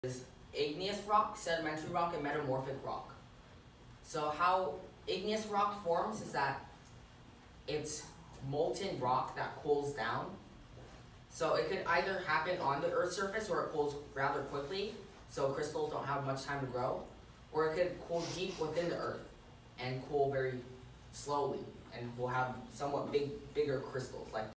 Is igneous rock, sedimentary rock, and metamorphic rock. So how igneous rock forms is that it's molten rock that cools down. So it could either happen on the Earth's surface where it cools rather quickly, so crystals don't have much time to grow, or it could cool deep within the Earth and cool very slowly and will have somewhat bigger crystals like